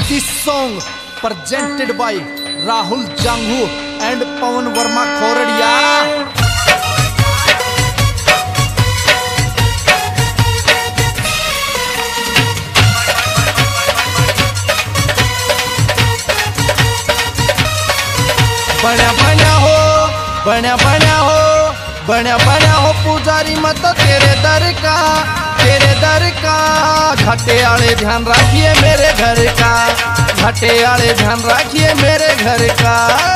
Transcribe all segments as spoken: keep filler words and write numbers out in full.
This song presented by Rahul Janghu and Pawan Verma Khoradiya. बण्या बण्या हो बण्या बण्या हो बण्या बण्या हो पुजारी मत तेरे दर का तेरे दर का घाटे आले ध्यान रखिए मेरे घर का घाटे आले ध्यान रखिए मेरे घर का।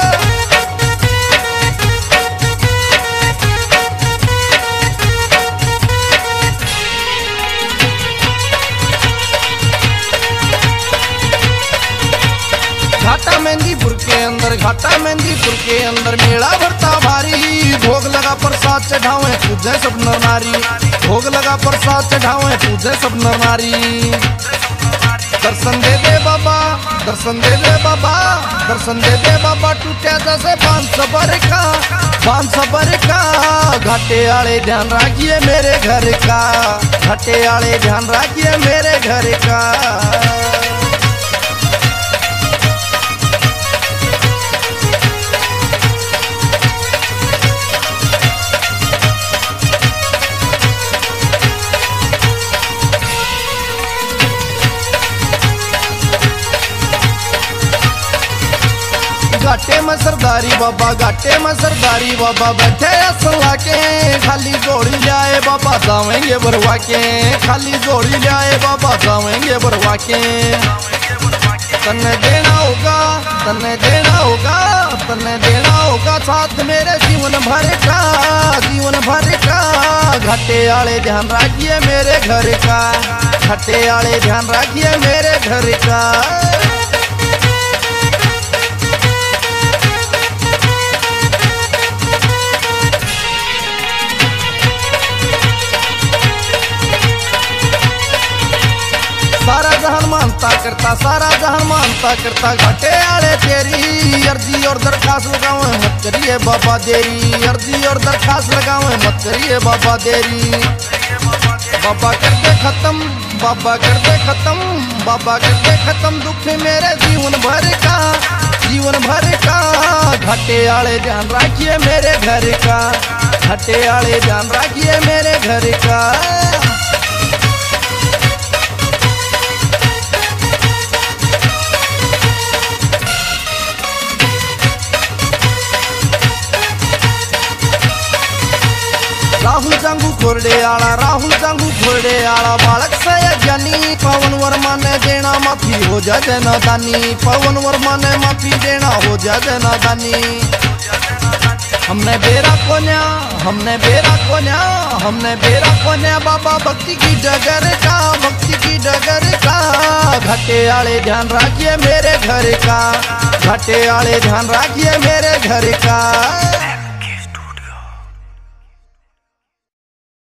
घाटा मेहंदीपुर के अंदर घाटा मेहंदीपुर के अंदर मेला भरता भारी भोग लगा प्रसाद चढ़ावे पूजे सब नर नारी भोग लगा प्रसाद चढ़ावे पूजे सब नर नारी। दर्शन दे दे बाबा दर्शन दे दे बाबा दर्शन दे दे बाबा टूटे जैसे पांच सबर का पांच सबर का घाटे आले ध्यान रखिए मेरे घर का घाटे आले ध्यान रखिए मेरे घर का। घाटे में सरदारी बाबा घाटे में सरदारी बाबा बैठे असला के खाली जोड़ी जाए बाबा जावेंगे भरवा के खाली जोड़ी जाए बाबा जावेंगे भरवा के। तन्ने देना होगा तन्ने देना होगा तन्ने देना होगा साथ मेरे जीवन भर का जीवन भर का। घाटे आले ध्यान रखिए मेरे घर का घाटे आले ध्यान रखिए मेरे घर का। सारा जहान मानता करता सारा जहान मानता करता घाटे आले तेरी अर्जी और दरखास्त लगावे मत करिए बाबा देरी अर्जी और दरखास्त लगावे मत करिए बाबा देरी। बाबा कर दे खत्म बाबा कर दे खत्म बाबा कर दे खत्म दुख मेरे जीवन भर का जीवन भर का। घाटे आले ध्यान रखिए मेरे घर का घाटे आले ध्यान रखिए मेरे घर का। राहुल जांगू खोरडे आला राहुल जांगू खोरडे आला बालक से ज्ञानी पवन वर्मा ने देना माफी हो जा देना दानी पवन वर्मा ने माफी देना हो जा देना दानी। हमने बेरा कोन्या हमने बेरा कोन्या हमने बेरा कोन्या बाबा भक्ति की डगर का भक्ति की डगर का। घाटे आले ध्यान रखिए मेरे घर का घाटे आले ध्यान रखिए मेरे घर का।